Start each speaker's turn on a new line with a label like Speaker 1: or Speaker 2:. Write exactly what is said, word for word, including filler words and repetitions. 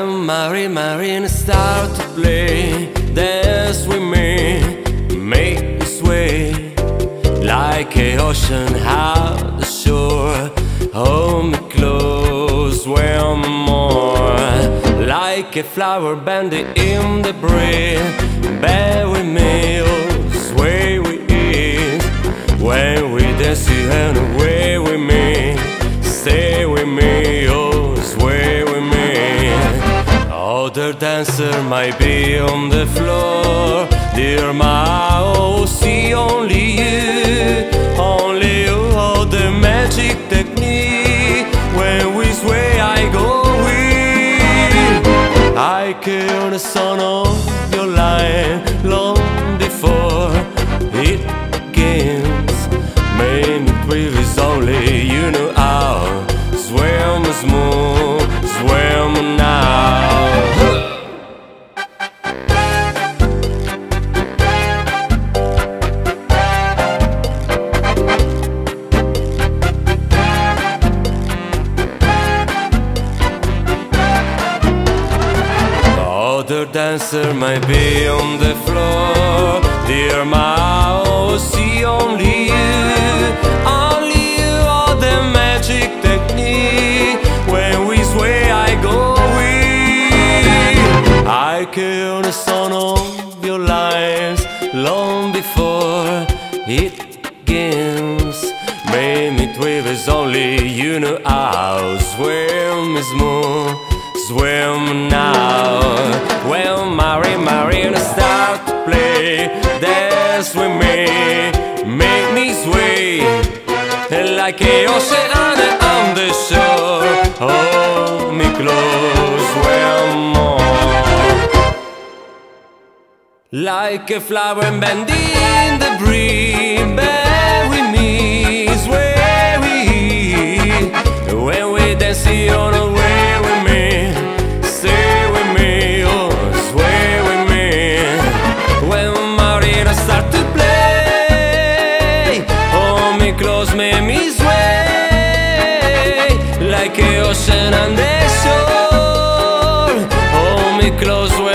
Speaker 1: When Mary Marina start to play, dance with me, make me sway like a ocean out the shore. Hold me close, swim more like a flower bending in the breeze. Bear with me, oh, sway with ease. When we dance, you run away with me. Stay with me, oh, sway with me. Other dancer might be on the floor. Dear my, oh, see only you, only you hold the magic technique. When we sway, I go weak. I kill the sun on your line long before it begins. Main thrill is only you know how. Swim smooth, swim now. Other dancer might be on the floor. Dear my, oh, see only you, only you are the magic technique. When we sway, I go weak. I kill the sun of your lines long before it begins. Made me twist, only you know how. Swim is smooth, swim now. When Mary Marina start to play, dance with me, make me sway like a ocean on the shore. Hold me close, swim more like a flower bending in the breeze. Bear with me, sway with. When we dance, you on the way with me. Stay with me, oh, sway with me. When Marina start to play, hold me close, make me sway like a ocean on the shore. Hold me close.